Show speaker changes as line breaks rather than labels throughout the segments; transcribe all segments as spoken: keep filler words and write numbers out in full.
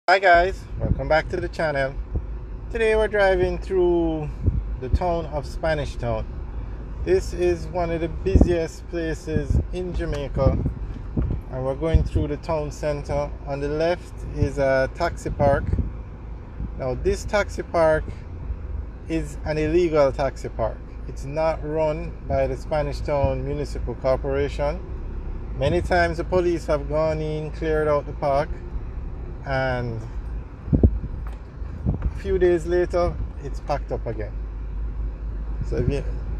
Hi guys, welcome back to the channel. Today we're driving through the town of Spanish Town. This is one of the busiest places in Jamaica, and we're going through the town center. On the left is a taxi park. Now this taxi park is an illegal taxi park. It's not run by the Spanish Town Municipal Corporation. Many times the police have gone in, cleared out the park, and a few days later it's packed up again. So if you,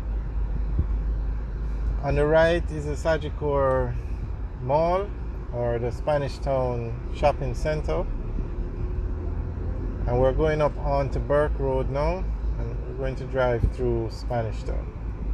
on the right is the Sagicor Mall, or the Spanish Town Shopping Center, and we're going up onto Burke Road now, and we're going to drive through Spanish Town.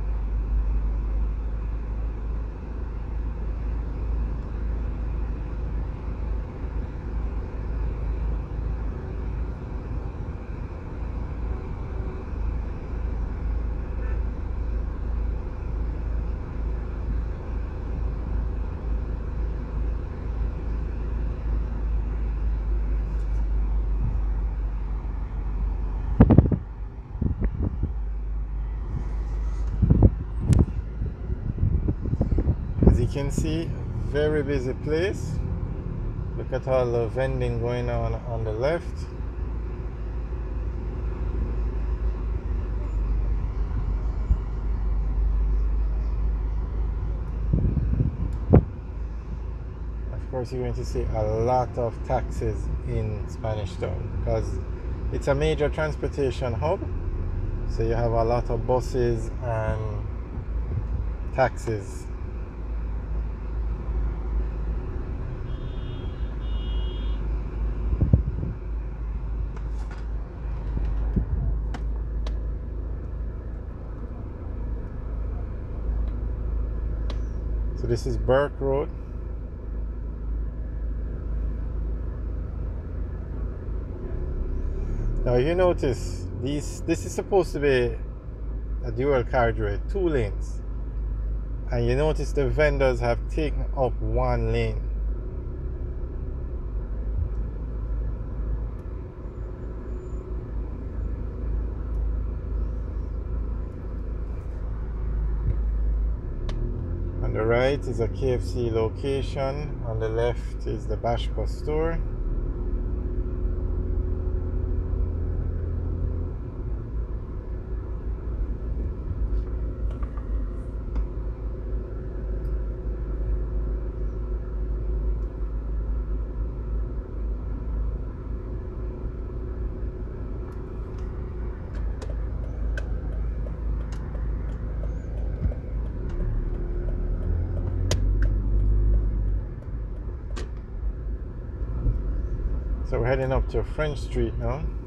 As you can see, very busy place. Look at all the vending going on on the left. Of course, you're going to see a lot of taxis in Spanish Town because it's a major transportation hub. So you have a lot of buses and taxis. So this is Burke Road. Now you notice these this is supposed to be a dual carriageway, two lanes. And you notice the vendors have taken up one lane. On the right is a K F C location. On the left is the Bashka store. So we're heading up to French Street now.